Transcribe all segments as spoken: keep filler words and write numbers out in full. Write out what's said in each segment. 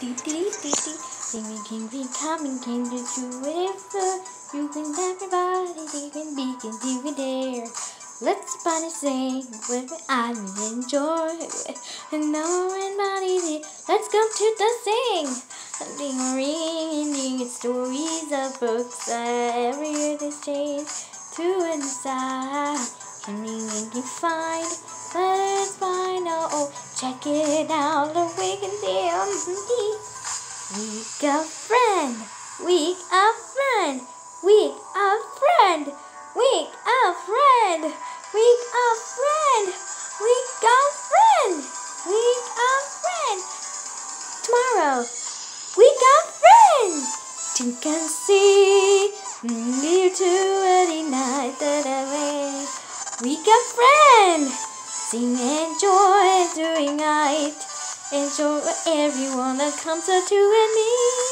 dee dee dee dee. Singing can be coming, can be true whatever. You can everybody, they can be, can do it there. Let's party sing with I enjoy and know everybody did. Let's go to the sing. Something reading stories of books that every year they change to inside. Can we make it find? Let's find out. Oh, check it out. The we can see. We got friend. We a friend. We a friend. We a friend. We a friend. We got friend. We a friend. Tomorrow. We got friends. You can see near to any night that I wait. We got friends. Sing and joy during night. Enjoy everyone that comes up to and me.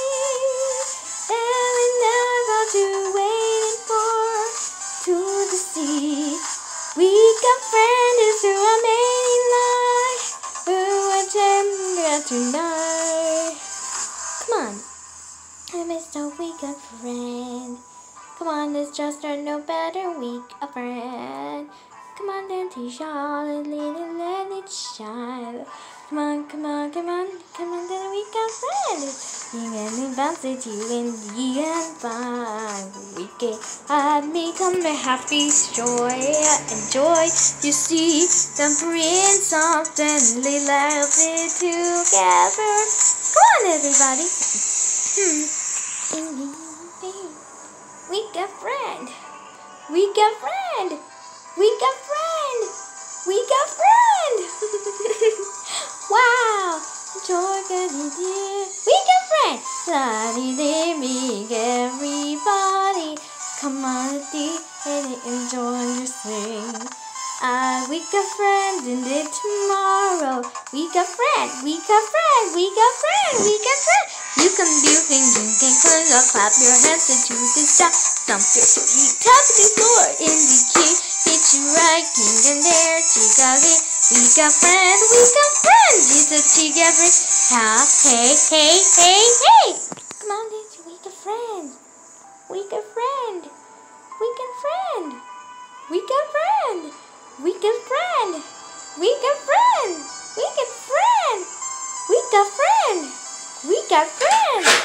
And we never to waiting for to the sea. We got friends who are made in life. Who are champions tonight. Come on, I missed a week of friend. Come on, it's just a no better week of friend. Come on, then teach all and lead and let it shine. Come on, come on, come on, come on, then we got friends. You can bounce it, you and you and fine. We can have me come to happy joy and joy. You see, the prince often they love it together. Come on, everybody. Hmm. We got friend. We got friend. We got friend. We got friend. Wow. Joy getting dear. We got friend. Daddy, they make everybody come on and enjoy your sing. Ah, we got friends in the tomorrow. We got friend. We got friend. We got friend. We got friend. You can do things, you can close up, clap your hands into the sky, stomp your feet, tap the floor in the key, hit you right, king and there, together. We got friends, we got friends, it's a together. Ha, hey, hey, hey, hey. Come on, Nancy, we got friends. We got friend. We got friend. We got friend. We got friend. We got friend. We got friend. We got friend. We got friends!